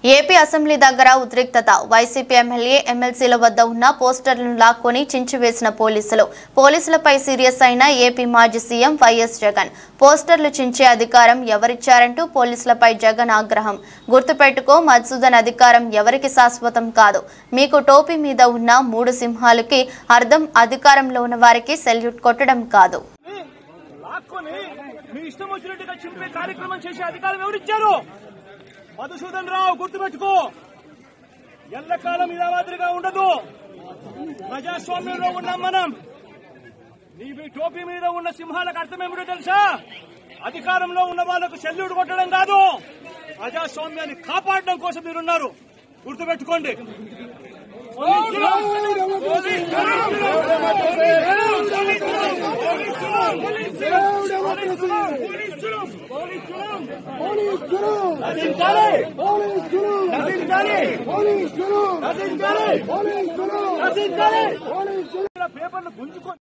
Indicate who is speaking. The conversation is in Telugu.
Speaker 1: ఏపీ అసెంబ్లీ దగ్గర ఉద్రిక్తత. వైసీపీ ఎమ్మెల్యే ఎమ్మెల్సీల వద్ద ఉన్న పోస్టర్లను లాక్కొని చించివేసిన పోలీసులపై సీరియస్ అయిన ఏపీ మాజీ సీఎం వైఎస్ జగన్. పోస్టర్లు చించే అధికారం ఎవరిచ్చారంటూ పోలీసులపై జగన్ ఆగ్రహం. గుర్తుపెట్టుకో, మధుసూదన్ అధికారం ఎవరికి శాశ్వతం కాదు. మీకు టోపీ మీద ఉన్న 3 సింహాలకి అర్థం అధికారంలో ఉన్న వారికి సెల్యూట్ కొట్టడం కాదు.
Speaker 2: మధుసూదన్ రావు, గుర్తుపెట్టుకో, ఎల్లకాలం ఇలా మాదిరిగా ఉండదు. ప్రజాస్వామ్యంలో ఉన్నాం మనం. నీ టోపీ మీద ఉన్న సింహాలకు అర్థమేమిటో తెలుసా? అధికారంలో ఉన్న వాళ్లకు సెల్యూట్ కొట్టడం కాదు, ప్రజాస్వామ్యాన్ని కాపాడడం కోసం మీరున్నారు. గుర్తుపెట్టుకోండి. పేపర్లు గుంజుకొని